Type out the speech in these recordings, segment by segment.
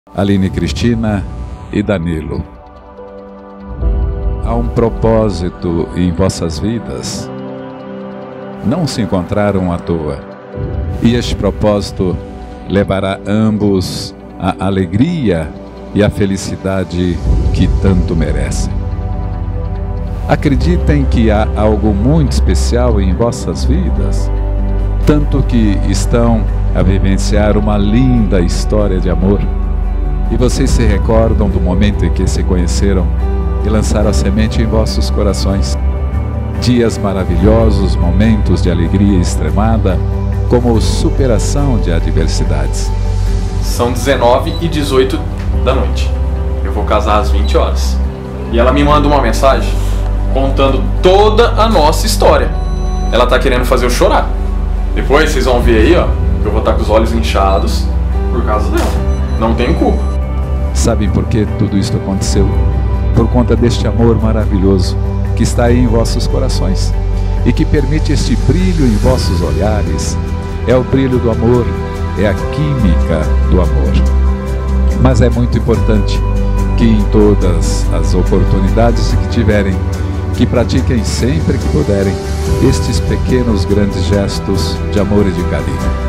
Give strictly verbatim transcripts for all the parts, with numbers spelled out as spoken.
Aline Cristina e Danilo. Há um propósito em vossas vidas. Não se encontraram à toa. E este propósito levará ambos à alegria e à felicidade que tanto merecem. Acreditem que há algo muito especial em vossas vidas, tanto que estão a vivenciar uma linda história de amor. E vocês se recordam do momento em que se conheceram e lançaram a semente em vossos corações. Dias maravilhosos, momentos de alegria extremada, como superação de adversidades. São dezenove e dezoito da noite. Eu vou casar às vinte horas. E ela me manda uma mensagem contando toda a nossa história. Ela tá querendo fazer eu chorar. Depois vocês vão ver aí, ó, que eu vou estar com os olhos inchados por causa dela. Não tenho culpa. Sabem por que tudo isso aconteceu? Por conta deste amor maravilhoso que está aí em vossos corações e que permite este brilho em vossos olhares. É o brilho do amor, é a química do amor. Mas é muito importante que em todas as oportunidades que tiverem, que pratiquem sempre que puderem estes pequenos grandes gestos de amor e de carinho.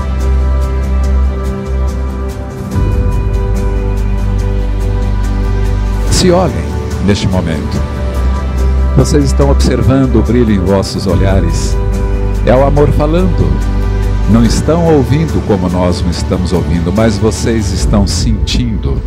Se olhem neste momento. Vocês estão observando o brilho em vossos olhares. É o amor falando. Não estão ouvindo como nós não estamos ouvindo, mas vocês estão sentindo.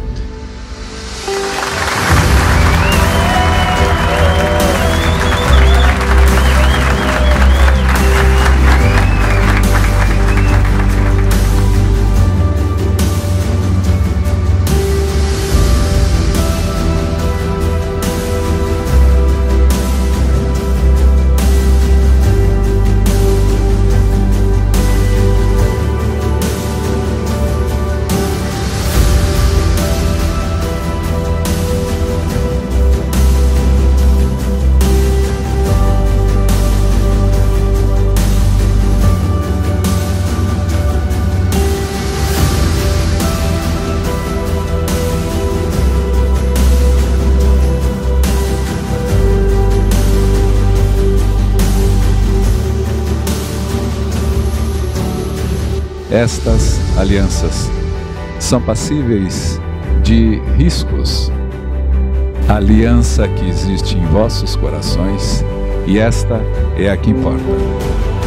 Estas alianças são passíveis de riscos. A aliança que existe em vossos corações, e esta é a que importa.